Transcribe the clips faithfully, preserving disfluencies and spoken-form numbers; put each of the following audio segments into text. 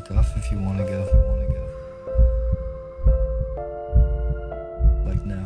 fuck off if you wanna go. If you wanna go. Like now.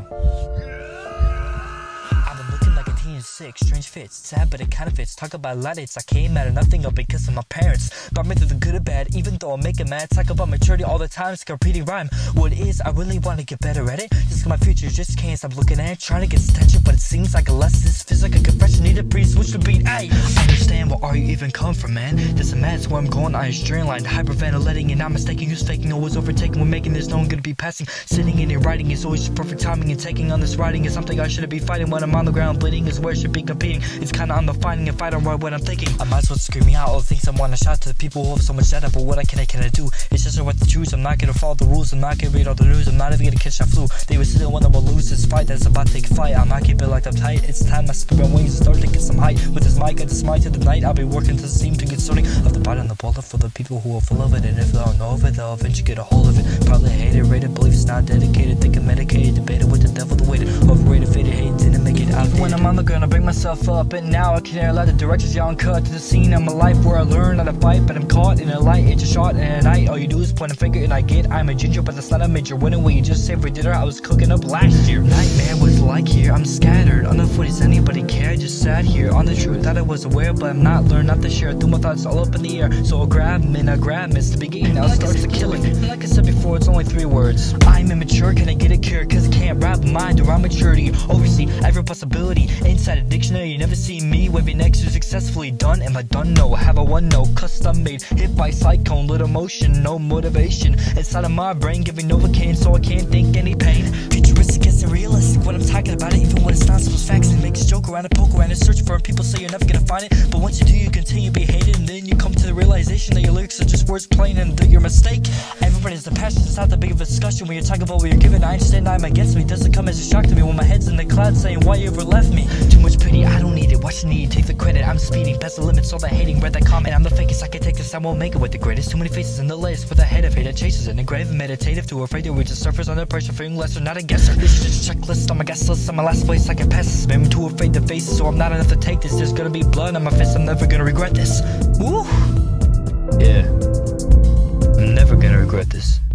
I've been looking like a teen sick, strange fits, sad but it kinda fits. Talk about lights, I came out of nothing up because of my parents. Brought me through the good or bad, even though I'm making mad. Talk about maturity all the time, it's a repeating rhyme. What it is, I really wanna get better at it. Just my future just can't stop looking at it. Trying to get attention, but it seems like a lesson. This feels like a confession, need a pre-switch to beat. Ayy, I understand where are you even come from, man. This is mad, it's where I'm going, I streamlined. Hyperventilating and not mistaking, who's faking, always overtaking. When making this known, gonna be passing. Sitting in and writing is always perfect timing. And taking on this writing is something I shouldn't be fighting. When I'm on the ground bleeding is where I should be competing. It's kinda on the finding and fighting right when I'm thinking. I might as well screaming out all the things I wanna shout to the people who have so much data. But what I can I can I do? It's just what to choose. I'm not gonna follow the rules, I'm not gonna read all the news. I'm not even gonna catch that flu. They were still one that will lose this fight that's about to take flight. I'm not keeping like uptight. It's time I spread my wings and start to get some height. With this mic, I just mic to the night. I'll be working to the seam to get starting off the bottom of the bullet for the people who are full of it. And if they don't know of it, they'll eventually get a hold of it. Probably hate it, rated, believe it's not dedicated. Think I'm medicated, debated with the devil, the weighted. Overrated, faded, hate, didn't make it out. When I'm on the ground, I bring myself up. And now I can't allow the directions y'all cut to the scene of my life where I learn how to fight. But I'm caught in a light, it's a shot in a night. All you do is point a finger and I get I'm a ginger, but that's not a major winner. What you just said for dinner, I was cooking up last year. Nightmare was like here, I'm scattered. On the foot, does anybody care? I just sat here on the truth that I was aware, but I'm not learned not to share. Threw my thoughts all up in the air, so I'll grab them and I grab them. It's the beginning, now it starts the killing. Like I said before, it's only three words. I'm immature, can I get a cure? Cause I can't wrap my mind around maturity. Oversee every possibility inside a dictionary. You never see me waving next to successfully done. Am I done? No, have a one no custom made. Hit by cyclone, little motion, no motivation inside of my brain, giving Novocaine so I can't think any pain. Futuristic isn't realistic when I'm talking about it, even when it's not supposed facts. It makes a joke around it, poke around it, search for it. People say you're never gonna find it, but once you do, you continue to be hated, and then you come to the realization that your lyrics are just words plain and that you're a mistake. Everybody's the passion, it's not that big of a discussion when you're talking about what you're giving. I understand I'm against me, it doesn't come as a shock to me when my head's in the clouds saying why you ever left me. Too much pity, I don't need it. Watch the need, take the credit. I'm speeding past the limits, all that hating, read that comment. I'm the fakest, I can take this, I won't make it with the greatest. Too many faces in the latest with a head of hate that chases it. And grave and meditative, too afraid to reach the surface under pressure, fearing lesser, not a guesser. This is just a checklist on my guest list. On my last place, I can pass this. I'm too afraid to face it, so I'm not enough to take this. There's gonna be blood on my fist, I'm never gonna regret this. Woo! Yeah. I'm never gonna regret this.